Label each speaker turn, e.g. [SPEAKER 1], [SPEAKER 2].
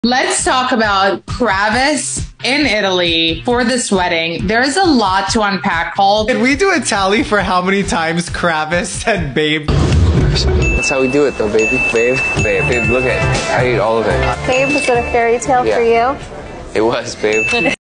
[SPEAKER 1] Let's talk about Kravis in Italy for this wedding. There's a lot to unpack, Paul.
[SPEAKER 2] Can we do a tally for how many times Kravis said babe?
[SPEAKER 3] That's how we do it though, baby. Babe, babe, babe, look at it. I ate all of it.
[SPEAKER 4] Babe, was it a fairy tale for you?
[SPEAKER 3] It was, babe.